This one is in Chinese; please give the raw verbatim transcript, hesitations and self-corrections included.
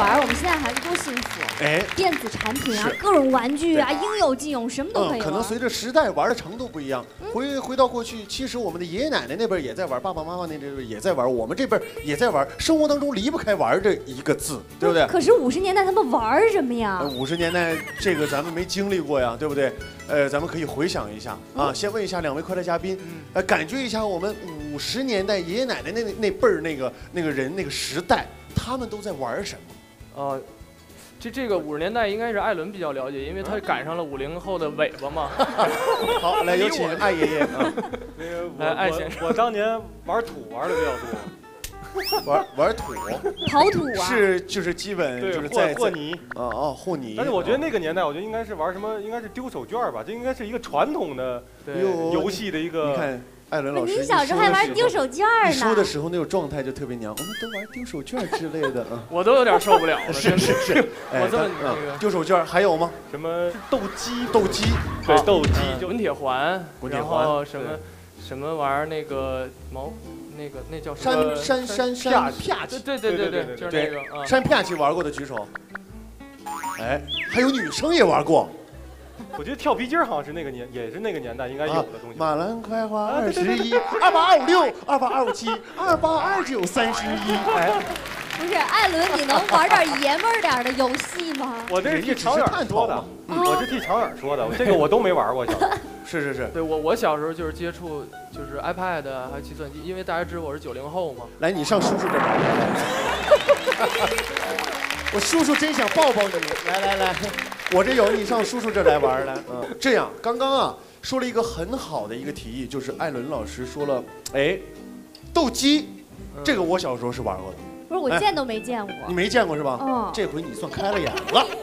玩，我们现在孩子多幸福。 哎， 电子产品啊，各种玩具啊，应有尽有，什么都可以玩。 可能随着时代玩的程度不一样，回回到过去，其实我们的爷爷奶奶那边也在玩，爸爸妈妈那边也在玩，我们这边也在玩，生活当中离不开玩这一个字，对不对？ 可是五十年代他们玩什么呀？ 五十年代这个咱们没经历过呀，对不对？呃，咱们可以回想一下啊，先问一下两位快乐嘉宾，呃，感觉一下我们五十年代爷爷奶奶那那辈儿那个那个人那个时代，他们都在玩什么？ 呃，这这个五十年代应该是艾伦比较了解，因为他赶上了五零后的尾巴嘛。 好，来有请艾爷爷啊。 那个来，艾先生， 我当年玩土玩的比较多。 玩玩土， 刨土啊， 是就是基本就是在和泥啊哦和泥。 但是我觉得那个年代，我觉得应该是玩什么，应该是丢手绢吧，这应该是一个传统的游戏的一个。 你看艾伦老师， 你小时候还玩丢手绢呢？ 你说的时候那种状态就特别娘，我们都玩丢手绢之类的啊。 我都有点受不了了。 是是是， 我这么那个丢手绢还有吗？ 什么斗鸡？ 斗鸡， 对，斗鸡， 滚铁环， 滚铁环， 然后什么什么玩意儿那个毛。那个那叫山山山山啪叽，对对对对对，就是那个山啪叽玩过的举手。哎，还有女生也玩过。 我觉得跳皮筋好像是那个年，也是那个年代应该有的东西。 马兰快花二十一，二八二五六，二八二五七，二八二九三十一。哎， 不是艾伦，你能玩点爷们儿点的游戏吗？ 我这是替常远说的，我是替常远说的，这个我都没玩过。 是是是， 对我我小时候就是接触就是 iPad 还有计算机，因为大家知道我是九零后嘛。 来，你上叔叔这边。我叔叔真想抱抱你，来来来，我这有，你上叔叔这来玩来。嗯，这样，刚刚啊说了一个很好的一个提议，就是艾伦老师说了，哎，斗鸡，这个我小时候是玩过的。 不是，我见都没见过。 你没见过是吧？ 嗯。 这回你算开了眼了。